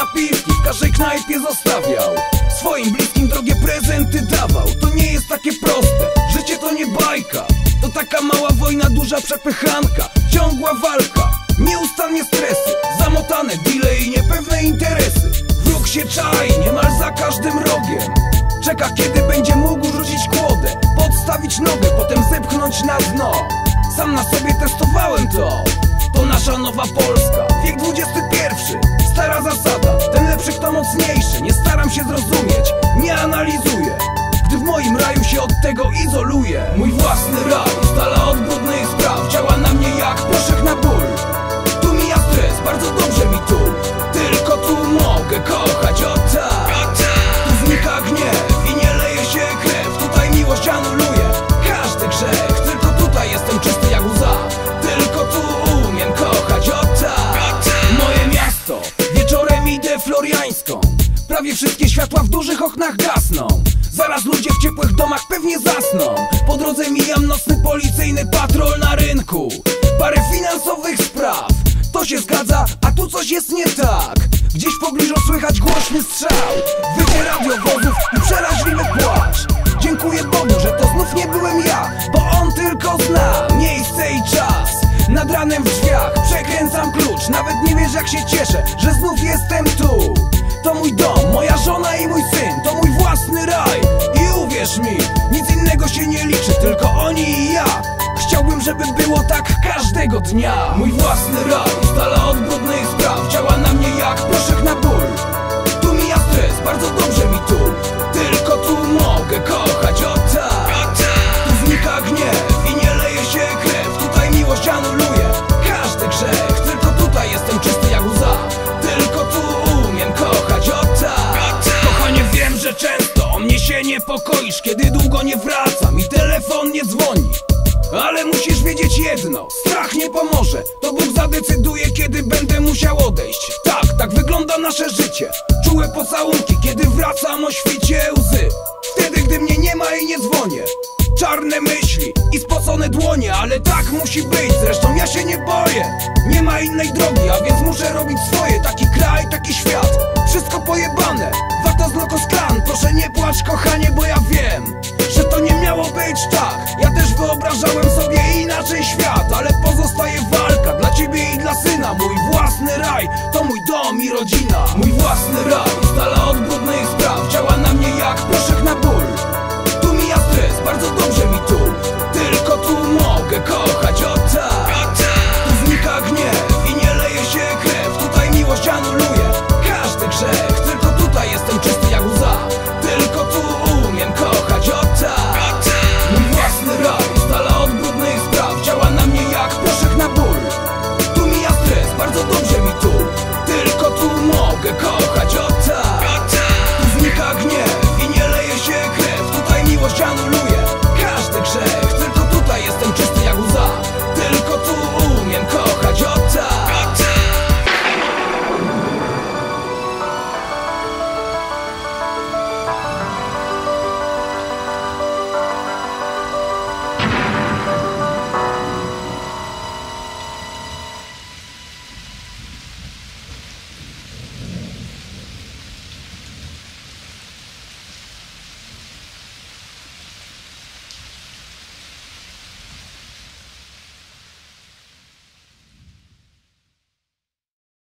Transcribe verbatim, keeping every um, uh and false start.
napiwki w każdej knajpie zostawiał, swoim bliskim drogie prezenty dawał. To nie jest takie proste, życie to nie bajka, to taka mała wojna, duża przepychanka, ciągła walka, nieustannie stresy, zamotane deale i niepewne interesy. Wróg się czai niemal za każdym rogiem, czeka kiedy będzie mógł rzucić kłodę, podstawić nogę, potem zepchnąć na dno. Sam na sobie testowałem to. To nasza nowa Polska, wiek dwudziesty pierwszy, stara zasada, ten lepszy kto mocniejszy. Nie staram się zrozumieć, nie analizuję, gdy w moim raju się od tego izoluję. Mój własny raj, z dala od brudnych spraw, działa na mnie jak proszek na ból. Tu mija stres, bardzo dobrze mi tu, tylko tu mogę kochać, o tak. Tu znika gniew i nie leje się krew, tutaj miłość anuluje każdy grzech. Tylko tutaj jestem czysty jak łza, tylko tu umiem kochać, o tak. Moje miasto, wieczorem idę floriańską, prawie wszystkie światła w dużych oknach gasną. Zaraz ludzie w ciepłych domach pewnie zasną. Po drodze mijam nocny policyjny patrol na rynku, parę finansowych spraw, to się zgadza, a tu coś jest nie tak. Gdzieś w pobliżu słychać głośny strzał, wycie radiowozów i przeraźliwy płacz. Dziękuję Bogu, że to znów nie byłem ja, bo On tylko zna miejsce i czas. Nad ranem w drzwiach przekręcam klucz, nawet nie wiesz jak się cieszę, że znów jestem tu. To mój dom, moja żona i mój syn, to mój własny raj. I uwierz mi, nic innego się nie liczy, tylko oni i ja. Chciałbym, żeby było tak każdego dnia. Mój własny raj, z dala od brudnych spraw, działa na mnie jak proszek na ból. Tu mija stres, bardzo dobrze mi tu, tylko tu mogę kochać, o tak. Tu znika gniew i nie leje się krew, tutaj miłość anuluje każdy grzech. Tylko tutaj jestem czysty jak łza, tylko tu umiem kochać, o tak. Kochanie, wiem, że często o mnie się niepokoisz, kiedy długo nie wracam i telefon nie dzwoni. Ale musisz wiedzieć jedno, strach nie pomoże, to Bóg zadecyduje, kiedy będę musiał odejść. Tak, tak wygląda nasze życie, czułe pocałunki, kiedy wracam o świcie łzy. Wtedy, gdy mnie nie ma i nie dzwonię, czarne myśli i spocone dłonie, ale tak musi być, zresztą ja się nie boję. Nie ma innej drogi, a więc muszę robić swoje. Taki kraj, taki świat, wszystko pojebane, wata z lokosklan. Proszę nie płacz kochanie, bo ja wiem, że to nie miało być tak. Ja też wyobrażałem sobie inaczej świat, ale pozostaje walka dla ciebie i dla syna. Mój własny raj to mój dom i rodzina. Mój własny raj, z dala